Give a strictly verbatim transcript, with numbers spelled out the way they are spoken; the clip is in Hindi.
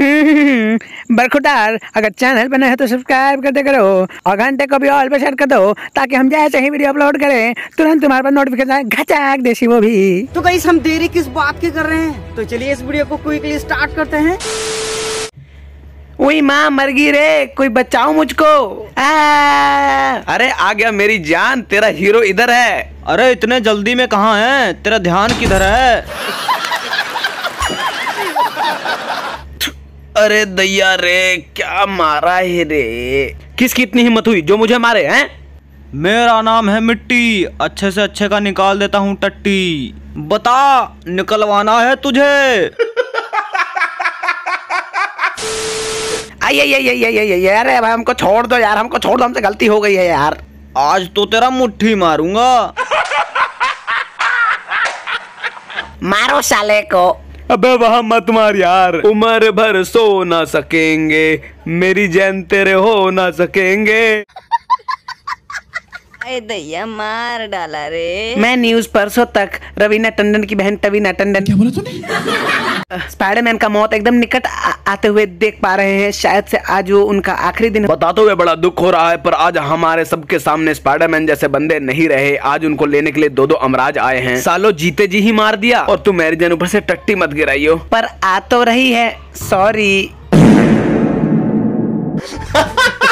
बरखुटार, अगर चैनल पर नए है तो सब्सक्राइब कर दे करो और घंटे को भी ऑल पे सेट कर दो ताकि हम जैसे ही वीडियो अपलोड करें तुरंत तुम्हारे पास नोटिफिकेशन घचाक देसी वो भी। तो गाइस हम देरी किस बात की कर रहे हैं, तो चलिए इस वीडियो को क्विकली स्टार्ट करते हैं। वही माँ मर गई रे, कोई बचाओ मुझको। आ! अरे आ गया मेरी जान, तेरा हीरो इधर है। अरे इतने जल्दी में कहाँ है, तेरा ध्यान किधर है? अरे दैया रे, क्या मारा है रे। किसकी इतनी हिम्मत हुई जो मुझे मारे हैं? मेरा नाम है मिट्टी, अच्छे से अच्छे का निकाल देता हूँ टट्टी। बता, निकलवाना है तुझे? आई आई आई आई आई आई अरे भाई हमको छोड़ दो यार, हमको छोड़ दो, हमसे गलती हो गई है यार। आज तो तेरा मुट्ठी मारूंगा। मारो साले को। अबे वहाँ मत मार यार, उम्र भर सो ना सकेंगे, मेरी जान तेरे हो ना सकेंगे। अरे दैया मार डाला रे। मैं न्यूज परसों तक रवीना टंडन की बहन टवीना टंडन, क्या बोला तूने? स्पाइडरमैन का मौत एकदम निकट आ, आते हुए देख पा रहे हैं। शायद से आज वो उनका आखिरी दिन। बताते हुए बड़ा दुख हो रहा है, पर आज हमारे सबके सामने स्पाइडरमैन जैसे बंदे नहीं रहे। आज उनको लेने के लिए दो दो अमराज आए हैं। सालो जीते जी ही मार दिया और तू मेरी जान ऊपर से टट्टी मत गिराइयो। पर आ तो रही है, सॉरी।